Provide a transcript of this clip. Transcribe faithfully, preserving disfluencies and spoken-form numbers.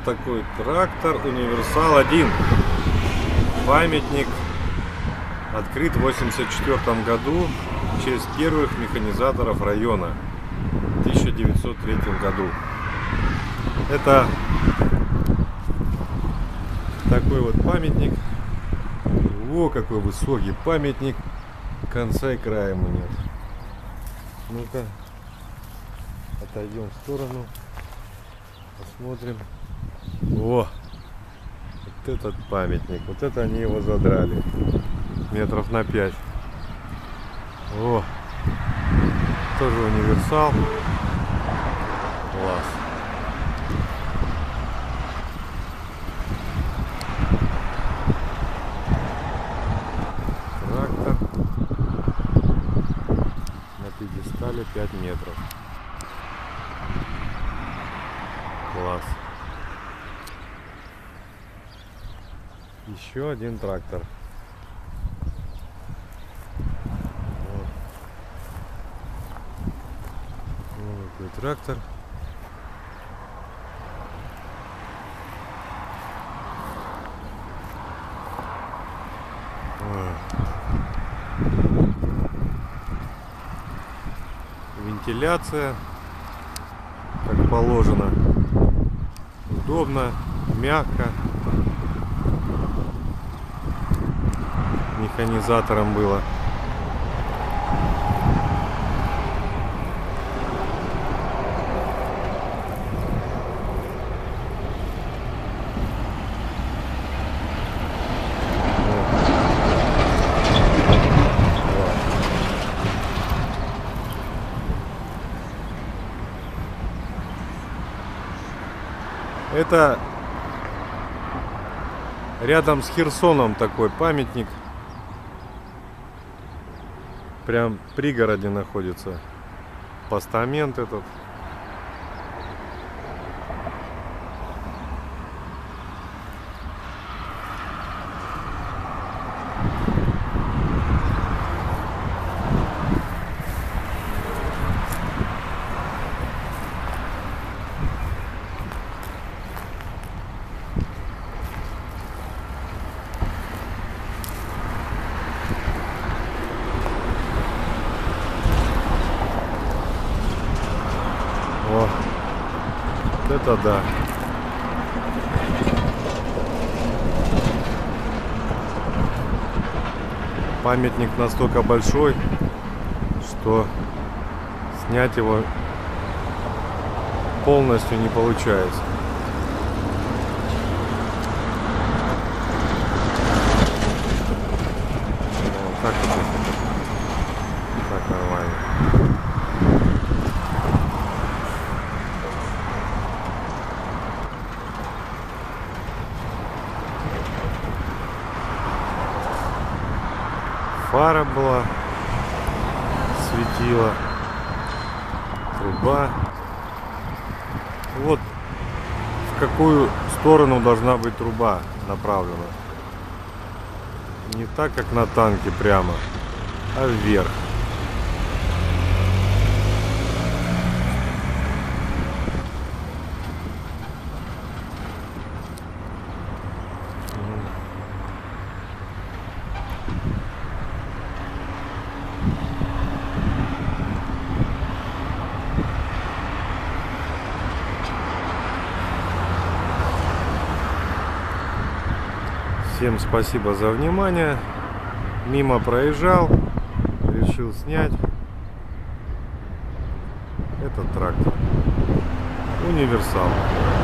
такой трактор Универсал один. Памятник открыт в восемьдесят четвёртом году в честь первых механизаторов района в тысяча девятьсот третьем году. Это такой вот памятник. О, какой высокий памятник. Конца и края ему нет. Ну-ка, отойдем в сторону. Посмотрим. О, вот этот памятник. Вот это они его задрали. Метров на пять. О, тоже универсал. Класс. Трактор на пьедестале пять метров. Класс. Еще один трактор. Вот. Вот такой трактор. Вентиляция, как положено, удобно, мягко. Механизатором было. Это рядом с Херсоном такой памятник. Прям в пригороде находится постамент этот. О, это да. Памятник настолько большой, что снять его полностью не получается. Вот так вот. Так нормально. Фара была, светила, труба. Вот в какую сторону должна быть труба направлена. Не так, как на танке прямо, а вверх. Всем спасибо за внимание. Мимо проезжал, решил снять этот трактор. Универсал.